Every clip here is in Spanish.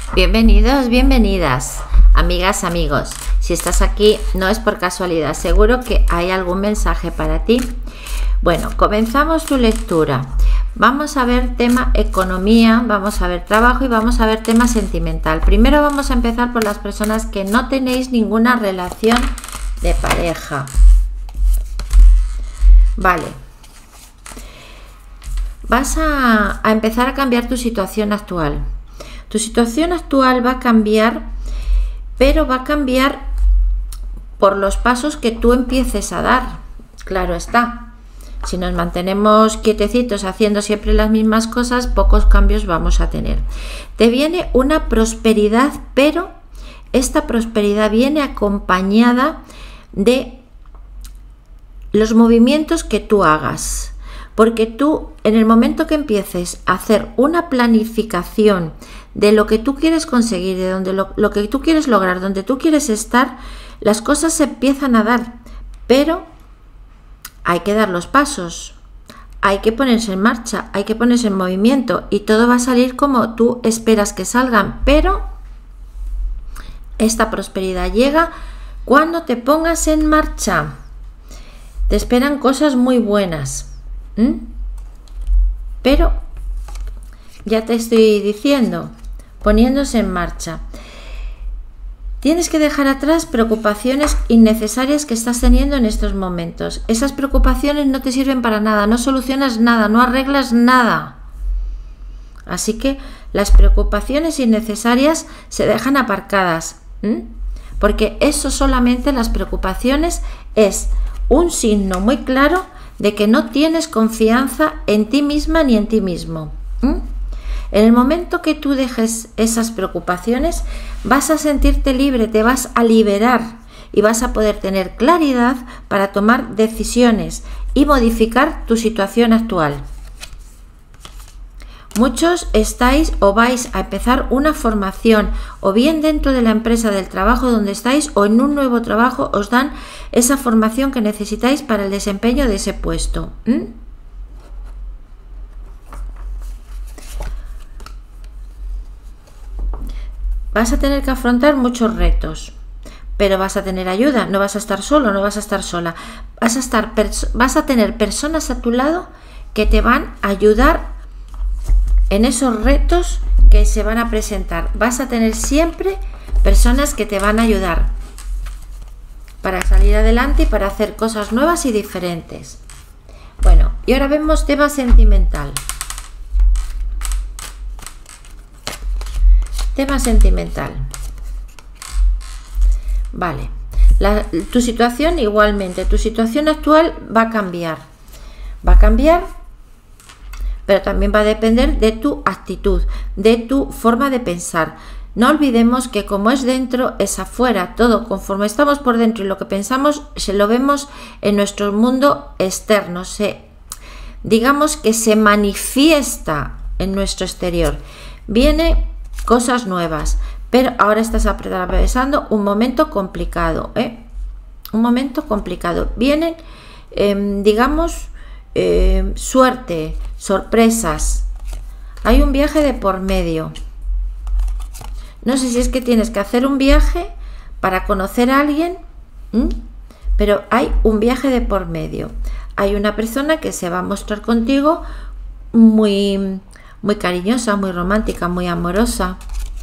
Bienvenidos, bienvenidas, amigas, amigos. Si estás aquí no es por casualidad, seguro que hay algún mensaje para ti. Bueno, comenzamos tu lectura. Vamos a ver tema economía, vamos a ver trabajo y vamos a ver tema sentimental. Primero vamos a empezar por las personas que no tenéis ninguna relación de pareja. Vale. Vas a empezar a cambiar tu situación actual. Tu situación actual va a cambiar, pero va a cambiar por los pasos que tú empieces a dar. Claro está. Si nos mantenemos quietecitos haciendo siempre las mismas cosas, pocos cambios vamos a tener. Te viene una prosperidad, pero esta prosperidad viene acompañada de los movimientos que tú hagas. Porque tú, en el momento que empieces a hacer una planificación de lo que tú quieres conseguir, de donde lo que tú quieres lograr, donde tú quieres estar, las cosas se empiezan a dar, pero hay que dar los pasos, hay que ponerse en marcha, hay que ponerse en movimiento y todo va a salir como tú esperas que salgan, pero esta prosperidad llega cuando te pongas en marcha. Te esperan cosas muy buenas. Pero ya te estoy diciendo, poniéndose en marcha, tienes que dejar atrás preocupaciones innecesarias que estás teniendo en estos momentos. Esas preocupaciones no te sirven para nada, no solucionas nada, no arreglas nada. Así que las preocupaciones innecesarias se dejan aparcadas, porque eso solamente, las preocupaciones, es un signo muy claro de que no tienes confianza en ti misma ni en ti mismo. En el momento que tú dejes esas preocupaciones, vas a sentirte libre, te vas a liberar y vas a poder tener claridad para tomar decisiones y modificar tu situación actual. Muchos estáis o vais a empezar una formación, o bien dentro de la empresa del trabajo donde estáis, o en un nuevo trabajo os dan esa formación que necesitáis para el desempeño de ese puesto. Vas a tener que afrontar muchos retos, pero vas a tener ayuda, no vas a estar solo, no vas a estar sola. Vas a tener personas a tu lado que te van a ayudar en esos retos que se van a presentar. Vas a tener siempre personas que te van a ayudar para salir adelante y para hacer cosas nuevas y diferentes. Bueno, y ahora vemos tema sentimental. Tema sentimental. Vale. Tu situación igualmente, tu situación actual va a cambiar. Va a cambiar, pero también va a depender de tu actitud, de tu forma de pensar. No olvidemos que como es dentro, es afuera. Todo conforme estamos por dentro y lo que pensamos, se lo vemos en nuestro mundo externo. Digamos que se manifiesta en nuestro exterior. Viene cosas nuevas, pero ahora estás atravesando un momento complicado. Un momento complicado. Vienen, digamos, suerte, sorpresas. Hay un viaje de por medio. No sé si es que tienes que hacer un viaje para conocer a alguien, pero hay un viaje de por medio. Hay una persona que se va a mostrar contigo muy, muy cariñosa, muy romántica, muy amorosa.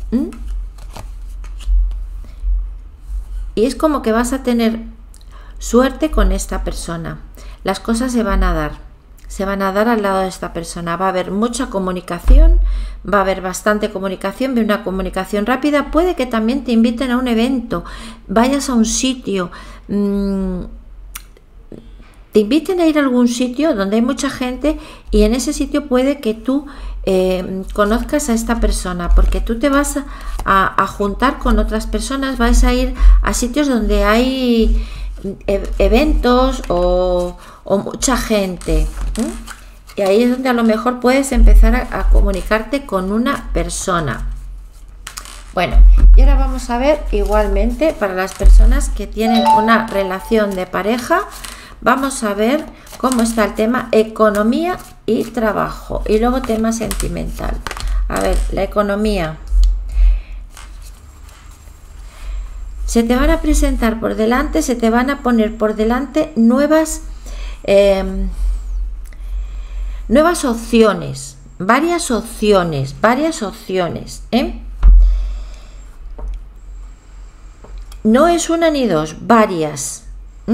Y es como que vas a tener suerte con esta persona. Las cosas se van a dar al lado de esta persona. Va a haber mucha comunicación, va a haber bastante comunicación, ve una comunicación rápida. Puede que también te inviten a un evento, vayas a un sitio, te inviten a ir a algún sitio donde hay mucha gente, y en ese sitio puede que tú conozcas a esta persona, porque tú te vas a juntar con otras personas, vais a ir a sitios donde hay eventos o mucha gente, y ahí es donde a lo mejor puedes empezar a comunicarte con una persona. Bueno, y ahora vamos a ver igualmente para las personas que tienen una relación de pareja. Vamos a ver cómo está el tema economía y trabajo, y luego tema sentimental. A ver, la economía. se te van a presentar por delante, se te van a poner por delante nuevas opciones, varias opciones, No es una ni dos, varias.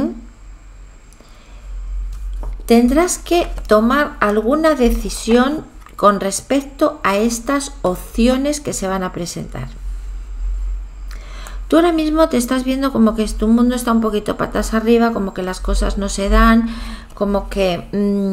Tendrás que tomar alguna decisión con respecto a estas opciones que se van a presentar. Tú ahora mismo te estás viendo como que tu mundo está un poquito patas arriba, como que las cosas no se dan, como que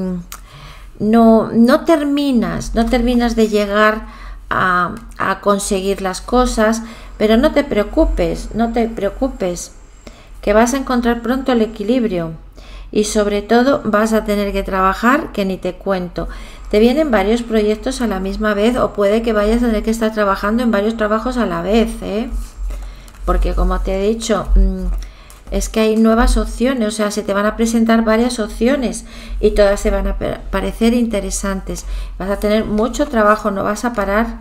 no terminas de llegar a conseguir las cosas, pero no te preocupes, que vas a encontrar pronto el equilibrio y sobre todo vas a tener que trabajar, que ni te cuento. Te vienen varios proyectos a la misma vez o puede que vayas a tener que estar trabajando en varios trabajos a la vez, porque como te he dicho, es que hay nuevas opciones, o sea, se te van a presentar varias opciones y todas se van a parecer interesantes. Vas a tener mucho trabajo, no vas a parar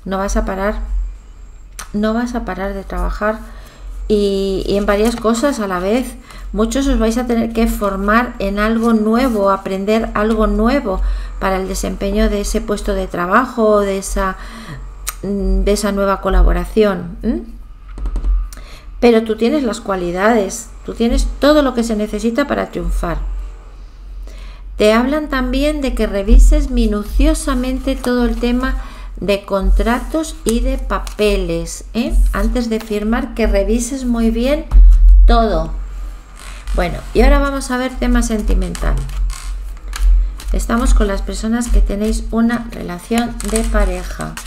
de trabajar y en varias cosas a la vez. Muchos os vais a tener que formar en algo nuevo, aprender algo nuevo para el desempeño de ese puesto de trabajo, de esa nueva colaboración. Pero tú tienes las cualidades, tú tienes todo lo que se necesita para triunfar. Te hablan también de que revises minuciosamente todo el tema de contratos y de papeles, antes de firmar, que revises muy bien todo. Bueno, y ahora vamos a ver tema sentimental. Estamos con las personas que tenéis una relación de pareja.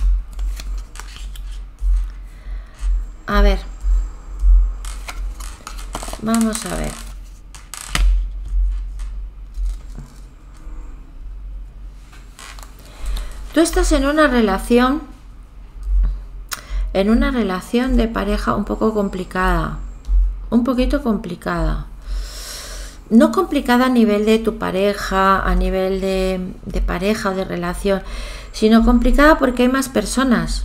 A ver, vamos a ver. Tú estás en una relación de pareja un poco complicada, un poquito complicada. No complicada a nivel de tu pareja, a nivel de pareja o de relación, sino complicada porque hay más personas.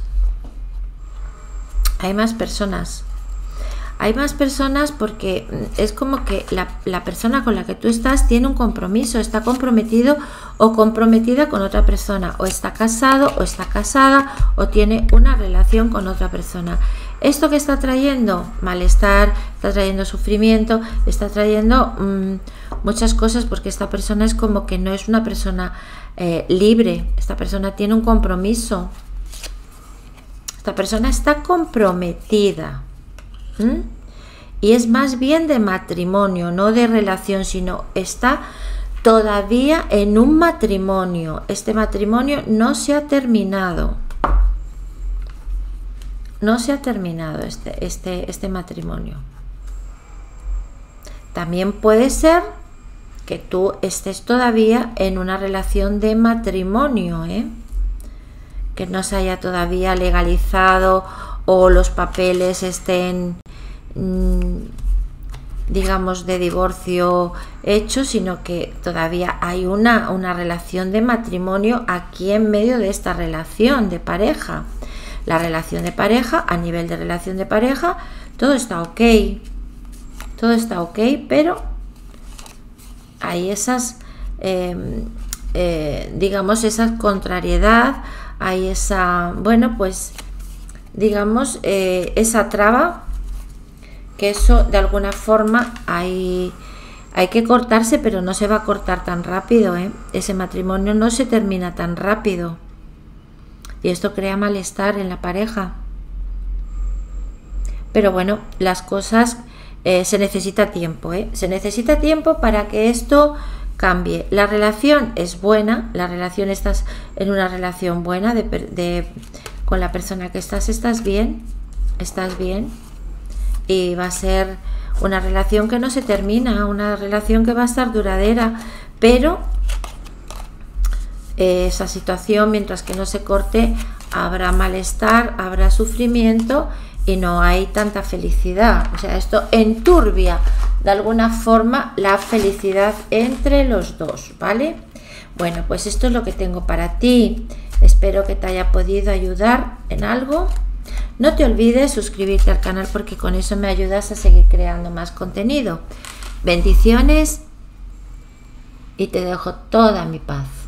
Hay más personas porque es como que la persona con la que tú estás tiene un compromiso, está comprometido o comprometida con otra persona, o está casado o está casada o tiene una relación con otra persona. ¿Esto que está trayendo? Malestar, está trayendo sufrimiento, está trayendo muchas cosas, porque esta persona es como que no es una persona libre. Esta persona tiene un compromiso. Esta persona está comprometida. Y es más bien de matrimonio, no de relación, sino está todavía en un matrimonio. Este matrimonio no se ha terminado. No se ha terminado este matrimonio. También puede ser que tú estés todavía en una relación de matrimonio, que no se haya todavía legalizado o los papeles estén, digamos, de divorcio hecho, sino que todavía hay una relación de matrimonio aquí en medio de esta relación de pareja. La relación de pareja, a nivel de relación de pareja, todo está ok, pero hay esas, digamos, esa contrariedad, hay esa, bueno, pues, digamos, esa traba, que eso de alguna forma hay que cortarse, pero no se va a cortar tan rápido, Ese matrimonio no se termina tan rápido. Y esto crea malestar en la pareja. Pero bueno, las cosas, se necesita tiempo, Se necesita tiempo para que esto cambie. La relación es buena, estás en una relación buena con la persona que estás bien, y va a ser una relación que no se termina, una relación que va a estar duradera, pero esa situación, mientras que no se corte, habrá malestar, habrá sufrimiento y no hay tanta felicidad. O sea, esto enturbia de alguna forma la felicidad entre los dos, ¿vale? Bueno, pues esto es lo que tengo para ti. Espero que te haya podido ayudar en algo. No te olvides suscribirte al canal porque con eso me ayudas a seguir creando más contenido. Bendiciones y te dejo toda mi paz.